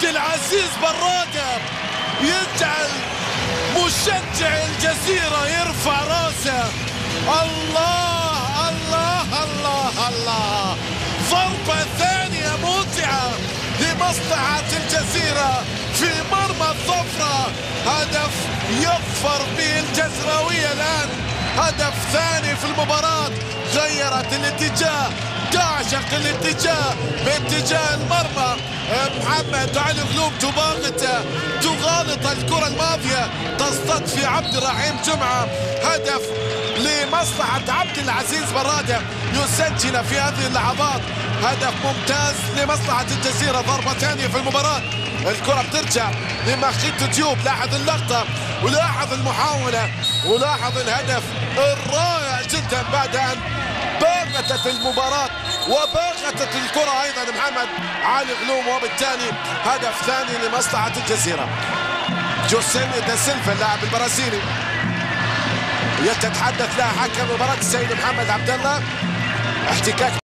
عبد العزيز برادة يجعل مشجع الجزيرة يرفع راسه. الله الله الله الله، ضربة ثانية ممتعة لمصلحة الجزيرة في مرمى الظفرة، هدف يظفر به الجزراوية الآن، هدف ثاني في المباراة، غيرت الاتجاه، تعشق الاتجاه باتجاه المرمى. محمد علي غلوم تغالط الكرة الماضية، تصطد في عبد الرحيم جمعة، هدف لمصلحة عبد العزيز برادة يسجل في هذه اللحظات، هدف ممتاز لمصلحة الجزيرة، ضربة ثانية في المباراة. الكرة بترجع لمخيط تيوب، لاحظ اللقطة ولاحظ المحاولة ولاحظ الهدف الرائع جدا بعد أن باغتت المباراة وباغتت الكرة أيضا محمد علي غلوم، وبالتالي هدف ثاني لمصلحة الجزيرة. جوسيني دا سيلفا اللاعب البرازيلي يتحدث له حكم مباراة السيد محمد عبد الله، احتكاك